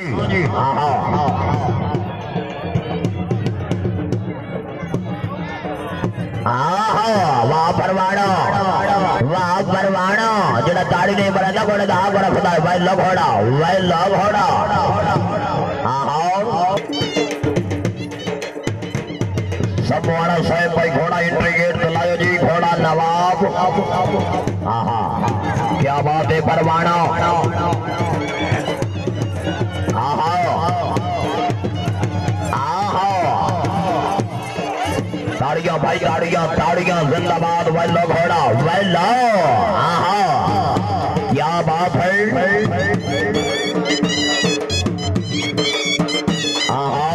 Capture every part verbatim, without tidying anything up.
वाह परवाना वाह परवाना जेड़ा ताड़ी नहीं बरदा घोड़े दा घोड़ा खुदा भाई लो घोड़ा भाई लो घोड़ा सब वाला साहब भाई घोड़ा एंट्री गेट चलायो जी घोड़ा नवाब आहा क्या बात है परवाना आहा ताड़ियां भाई ताड़ियां ताड़ियां जिंदाबाद वेलो घोड़ा वेलो आहा क्या बात है आहा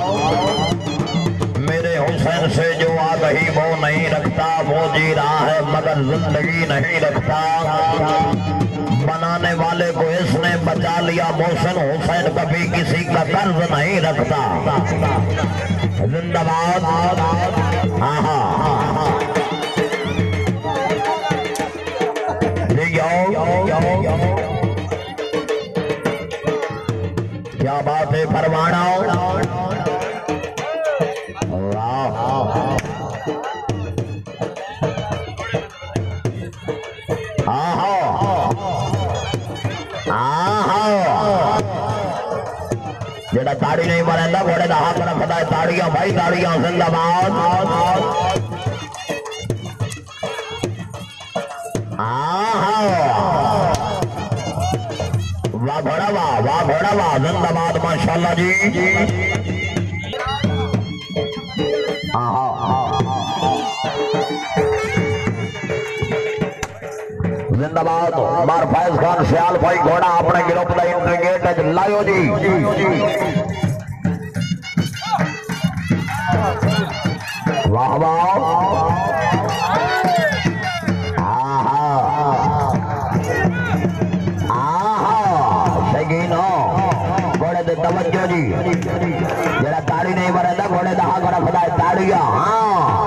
मेरे हुसैन से जो आ गई वो नहीं रखता वो जी रहा है मगर जिंदगी नहीं रखता बनाने वाले को इसने बचा लिया मोहसिन हुसैन कभी किसी का कर्ज नहीं रखता जिंदाबाद आहा क्या बात है फरमाना जेड़ा ताड़ी नहीं मारेंदा घोड़े दा हाथ रखदा है ताड़ियां भाई ताड़ियां जिंदाबाद वाह घोड़ा वाह वाह घोड़ा वाह जिंदाबाद माशाल्लाह जी जिंदाबाद मार फैज खान सियाल भाई घोड़ा अपने ग्रुप का एंट्री गेट लायो जी वाह वाह आहा आहा सगीनो घोड़े दे तवज्जो जी जरा ताड़ी नहीं मरेंदा घोड़े दा हाथ रखदा है ताड़ियां हां